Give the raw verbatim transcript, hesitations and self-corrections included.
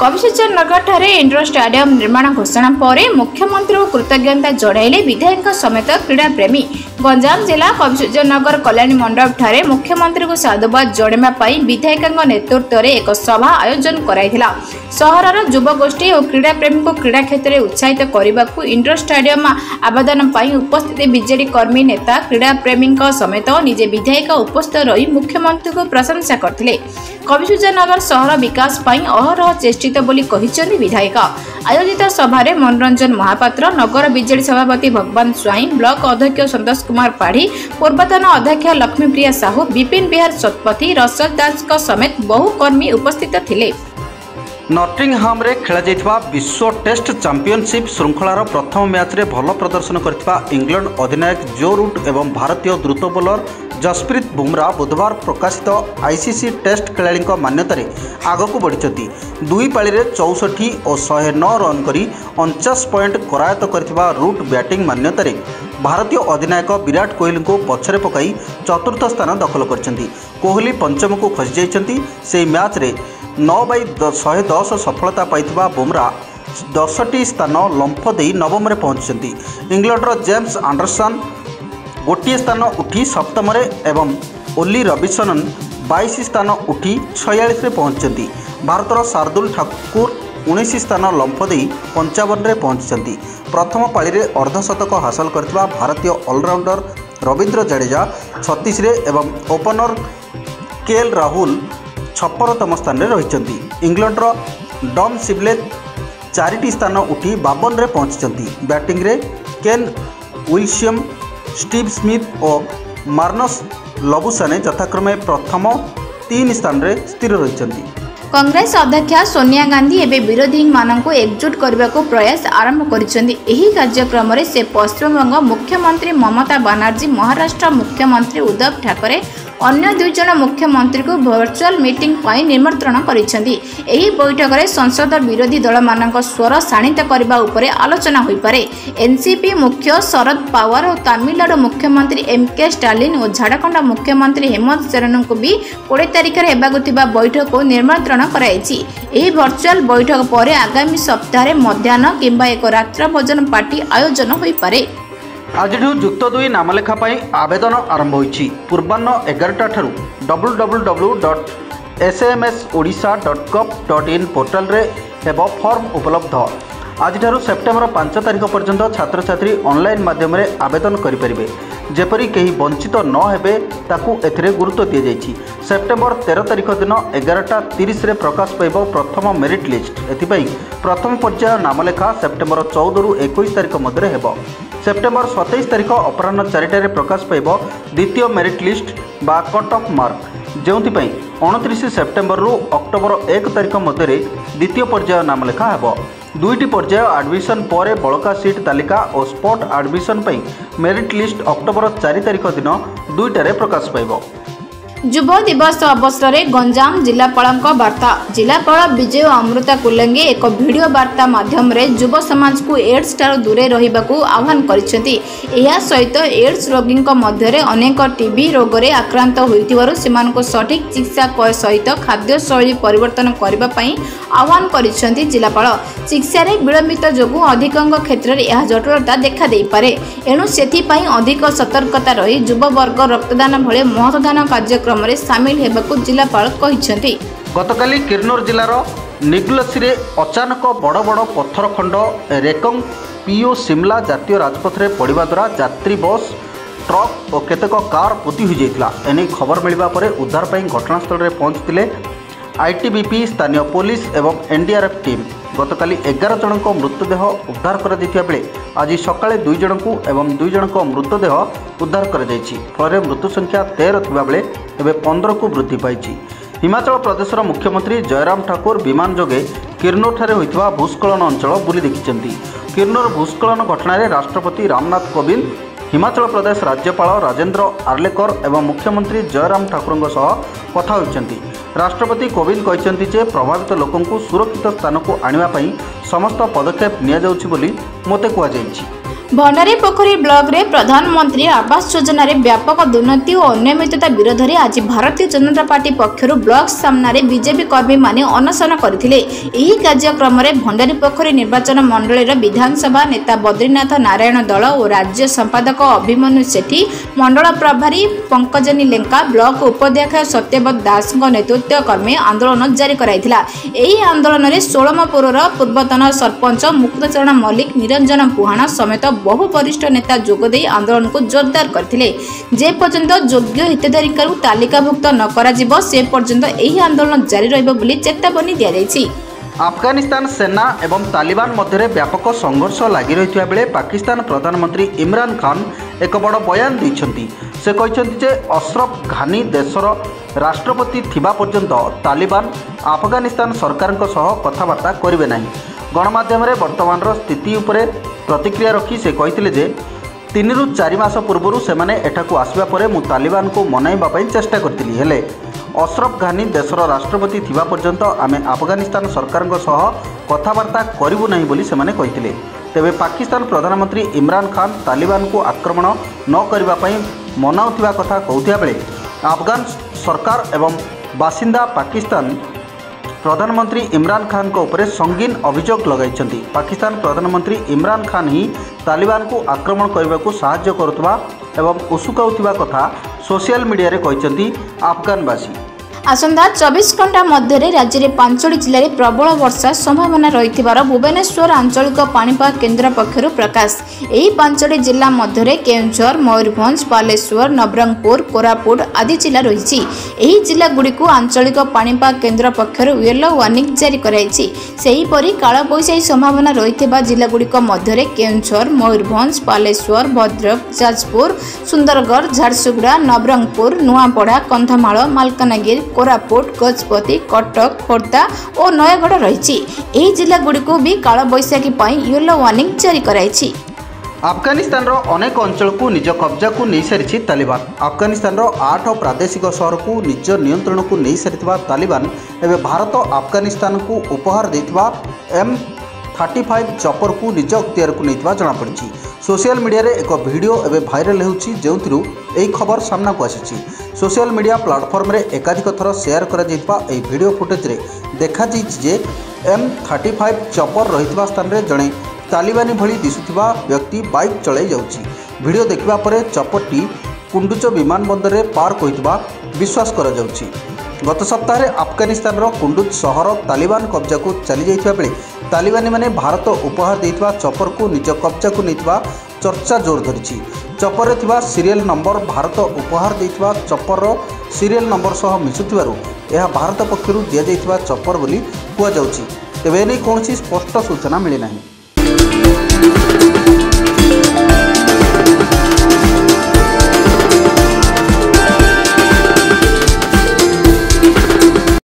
कविसूचन नगर ठारे indoor stadium निर्माण घोषणा पर मुख्यमंत्री को कृतज्ञता जणाइले विधायक समेत क्रीड़ा प्रेमी। गंजाम जिला कविसूचन नगर कल्याणी मंडप ठारे मुख्यमंत्री को साधुवाद जणाइबा विधायक नेतृत्व में एक सभा आयोजन कराइथिला। सहरर युवगोष्ठी और क्रीड़ा प्रेमी को क्रीड़ा क्षेत्र में उत्साहित करने को इंडोर स्टेडियम आवेदन पर उपस्थित बीजेडी कर्मी नेता क्रीड़ा प्रेमी समेत निजे विधायक उपस्थित रही मुख्यमंत्री को प्रशंसा करथिले। कविसूचन नगर सहर विकास पर अहरह चेष्टित बोली कहिसेंति विधायक। आयोजित सभारे मनोरंजन महापात्र, नगर बीजेडी सभापति भगवान स्वाई, ब्लॉक अध्यक्ष संतोष कुमार पाढ़ी, पूर्वतन अध्यक्ष लक्ष्मीप्रिया साहू, विपिन बिहार शतपथी, रसल दास समेत बहु कर्मी उपस्थित थिले। नॉटिंघहाम रे खेला जाइथिबा विश्व टेस्ट चैंपियनशिप श्रृंखलार प्रथम मैच रे भल प्रदर्शन करथिबा इंग्लैंड अधिनायक जो रूट एवं भारतीय द्रुत बोलर जसप्रीत बुमराह बुधवार प्रकाशित आईसीसी टेस्ट खेलाड़ी मान्यतार आगक बढ़ी। दुई पाली चौसठी और शहे नौ रन करी अणचाश पॉइंट करायत करथिबा रूट बैटिंग मान्यतार भारतीय अधिनायक विराट कोहली को पछरे पकाई चतुर्थ स्थान दखल करछन्ती। कोहली पंचम को खसी जाइछन्ती। से मैच रे नौ बै शहे दस सफलता पाइथिबा बुमराह दसटी स्थान लंफ दे नवम रे पहुंचछन्ती। इंग्लैंडर जेम्स एंडरसन गोटे स्थान उठी सप्तम एवं ओली रविशनन बाईस स्थान उठी छयालीस रे पहुंचछन्ती। भारतर शार्दुल ठाकुर उन्नीस स्थान लंफ दे पंचावन रे पहुंचछन्ती। प्रथम पाली रे अर्धशतक हासिल करथिबा भारतीय ऑलराउंडर रवींद्र जडेजा छत्तीस रे एवं ओपनर केएल राहुल छप्पनतम स्थान रे रहिछन्ती। इंग्लैंडर डम सिबले चारिटी स्थान उठी बावन रे पहुंचछन्ती। बैटिंग रे केन विलियम, स्टीव स्मिथ और मार्नस लबुशाने यथाक्रमे प्रथम तीन स्थान रे स्थिर रहिछन्ती। कांग्रेस अध्यक्षा सोनिया गांधी एवं विरोधी मानक एकजुट करने को प्रयास आरंभ करिसेंती। एही कार्यक्रम रे से पश्चिमबंग मुख्यमंत्री ममता बनर्जी, महाराष्ट्र मुख्यमंत्री उद्धव ठाकरे अन्य दुई जन मुख्यमंत्री को वर्चुअल मीटिंग पर निमंत्रण करिसेंती। एही बैठक रे संसद विरोधी दल मानक स्वर शाणित करबा उपरे आलोचना होई पारे। एनसीपी मुख्य शरद पवार और तमिलनाडु मुख्यमंत्री एम के स्टालिन और झारखंड मुख्यमंत्री हेमंत सोरेन को भी बीस तारिख रे हेबाकु थिबा बैठक को निमंत्रण कराइछि। एही वर्चुअल बैठक पर आगामी सप्ताह रे मध्याह्न किंबा एक रात्र भोजन पार्टी आयोजन होई पारे। आज युक्त दुई नामलेखा आवेदन आरंभ होईछि। पूर्वाह्न एगारटा ठारू W W W dot S M S Odisha dot gov dot in portal रे हेब फॉर्म उपलब्ध। आज सेप्टेम्बर पांच तारिख पर्यंत छात्र छात्री ऑनलाइन माध्यम रे आवेदन करें। जेपरी कहीं वंचित न हेबे ताकू एथिरे गुरुत्व दि जाइछि। सेप्टेम्बर तेरह तारिख दिन एगारटा तीस रे प्रकाश पाइब प्रथम मेरिट लिस्ट। एथिपाई प्रथम पर्याय नामलेखा सेप्टेम्बर चौदह रु इक्कीस तारिख मध्य हेब। सेप्टेम्बर सतैश तारिख अपराह्न चारिटारे प्रकाश पाइब द्वितीय मेरिट लिस्ट बा कट ऑफ मार्क, जोंथिपाई उनतीस सेप्टेम्बर रु अक्टोबर एक तारिख मध्य द्वितीय पर्याय नामलेखा हेब। दुईटी पर्याय एडमिशन पर बड़का सीट तालिका और स्पॉट एडमिशन पर मेरिट लिस्ट अक्टोबर चार तारिख दिन दुईटारे प्रकाश पाइब। युव दिवस अवसर में गंजाम जिलापाल वार्ता। जिलापाल विजय अमृता कुलंगे एक वीडियो वार्ता माध्यम युव समाज को एड्स ठारू दूरे रहिबाकू आह्वान करिसेंती। एहा सहित एड्स रोगी मध्य अनेक टीबी रोग रे आक्रांत होइतिबारु सेमानकु सठिक चिकित्सा सहित खाद्य शैली परिवर्तन करबा पई आह्वान करिसेंती जिलापाल। चिकित्सा रे विलंबित जोगु अधिकंग क्षेत्र में यह जटिलता देखा देई पारे। एणु सेथि पई अधिक सतर्कता रही युव वर्ग रक्तदान भले महत्वदान कार्यक्रम सामिल हेबाकू जिलापाल कहिसेंती। गतकाली किरनूर जिलार निगलसी रे अचानक बड़ बड़ पत्थर खंड रेकंग पीओ शिमला जातीय राजपथ रे पड़िबा द्वारा यात्री बस, ट्रक और केतेक कार पोती हो जाइतिला। एने खबर मिलवा परे उद्धार पई घटनास्थल रे पहुंचतिले आईटीबीपी, स्थानीय पुलिस एवं एनडीआरएफ टीम। गतकाली एगार जन मृतदेह उद्धार कर बेले आज सकाळे दुई जन को एवं दुई जन मृतदेह उद्धार कर फल मृत्यु संख्या तेरह थिबा बेले एबे पंद्रह को वृद्धि पाई। हिमाचल प्रदेशर मुख्यमंत्री जयराम ठाकुर विमान जोगे किरनूर ठारे होइथिबा भूस्खलन अंचल बुली देखिछन्ती। किरनूर भूस्खलन घटना रे राष्ट्रपति रामनाथ कोविंद, हिमाचल प्रदेश राज्यपाल राजेंद्र आर्लेकर एवं मुख्यमंत्री जयराम ठाकुर सह कथा होइछन्ती। राष्ट्रपति कोविंद कहते जे प्रभावित लोकों को सुरक्षित स्थान को आनिबा पई समस्त पदक्षेप निया जाउछि बोली मोते कुआ जाइछि। भंडारी पोखरी ब्लॉक रे प्रधानमंत्री आवास योजना रे व्यापक दुर्नीति और अनियमितता विरोध में आज भारतीय जनता पार्टी पक्षर ब्लॉक सामने बीजेपी कर्मी माने अनशन करथिले। एही कार्यक्रम रे भंडारी पोखरी निर्वाचन मंडली रो विधानसभा नेता बद्रीनाथ नारायण दल और राज्य संपादक अभिमन्यु सेठी, मंडल प्रभारी पंकजनी लेंका, ब्लॉक उपाध्यक्ष सत्यव्रत दास नेतृत्व कर्मी आंदोलन जारी कराइथिला। एही आंदोलन रे सोलमपुर पूर्वतन सरपंच मुक्तचरण मल्लिक, निरंजन पुहाना समेत बहु वरिष्ठ नेता जोगदे आंदोलन को जोरदार करथिले। जे पर्यंत योग्य हितधारक तालिकाभुक्त न कराजिबो से पर्यंत एही आंदोलन जारी रहइबो बोली चेतावनी दिया जायछि। अफगानिस्तान सेना एवं तालिबान मध्य व्यापक संघर्ष लगी रही बेले पाकिस्तान प्रधानमंत्री इमरान खान एक बड़ बयान देइछन्ति। से कहते जे अशरफ घानी देशर राष्ट्रपति थिबा पर्यंत तालिबान अफगानिस्तान सरकार सह कथबार्ता करिवे नाही। गणमाध्यम वर्तमान स्थिति उपरे प्रतिक्रिया रखी से कहते जे तीन रु चार मास पूर्व से एठाकू आसवा पर मु तालिबान को मनाइबा पई चेष्टा करथिली, हेले अशरफ घानी देशर राष्ट्रपति थिबा पर्यंत आमे अफगानिस्तान सरकार सह कथबार्ता करिबु नाही बोली सेमाने कहिथिले। तेबे पाकिस्तान प्रधानमंत्री इमरान खान तालिबान को आक्रमण न करिबा पई मनाउथिबा कथा कहउथिया बेले अफगान सरकार एवं बासिंदा पाकिस्तान प्रधानमंत्री इमरान खान को ऊपर संगीन अभियोग लगाई। पाकिस्तान प्रधानमंत्री इमरान खान ही तालिबान को आक्रमण करने को साहाय्य करुवा एवं उसुकाउथिबा कथा सोशल मीडिया रे कहते अफगानवासी। आसंता चौबीस घंटा मध्य राज्य में पांचटी जिले में प्रबल वर्षा संभावना रही भुवनेश्वर आंचलिक पाणीपाग केन्द्र पक्षर प्रकाश। यही पांचटी जिला मध्य केन्दुझर, मयूरभंज, बालेश्वर, नवरंगपुर, कोरापुट आदि जिला रही। यही जिला गुड़िक आंचलिक पाणीपाग केन्द्र पक्षर येलो वार्निंग जारी कराई। सेहीपरि कालबैशाखी संभावना रही जिलागुड़िक मध्य केन्दुझर, मयूरभंज, बालेश्वर, भद्रक, जाजपुर, सुंदरगढ़, झारसुगुड़ा, नवरंगपुर, नुआपड़ा, कंधमाल, मालकानगिरी, कोरापुट, गजपति, कटक, खोर्धा और नयगढ़ रही। यह जिला गुड़िक भी कालबैशाखी येलो वार्निंग जारी कराई। अफगानिस्तान अनेक अंचल को निज कब्जा को नहीं सारी तालिबान। अफगानिस्तान आठ प्रादेशिक सहर को निज नियंत्रण को नहीं सारी तालिबान एवं भारत अफगानिस्तान को उपहार देथिबा एम थर्टी फाइव चपर को निज अख्तियार को नहीं जमापड़ी। सोशल मीडिया रे एक वीडियो एवं भाइराल होउछि जेउथिरु एही खबर सामना को आसी। सोशल मीडिया प्लाटफर्म रे एकाधिक थर शेयर करा जाइतबा एही वीडियो फुटेज रे देखा जाइछि जे एम थर्टी फाइव चपर रहितबा स्थान रे जणे तालिबानी भली दिसुथिबा व्यक्ति बाइक चलाई जाउछि। वीडियो देखिबा परे चपरटी कुंडुच विमानबंदर रे पार्क होइतबा विश्वास करा जाउछि। गत सप्ताह रे अफगानिस्तान रो कुंडुज सहर तालिबान कब्जा को चली जाइथिबा बेले तालिबानी माने भारत उपहार देइथिबा चपर को निज कब्जा को नैथिबा चर्चा जोर धरिछि। चपर रे थिबा सीरियल नंबर भारत उपहार देइथिबा चपर रो सीरियल नंबर सह मिसुथिबारु यह भारत पक्षरु दिया जाइथिबा चपर बोली कुआ जाउछि। तेबे एने कोनोसी स्पष्ट सूचना मिली नाही।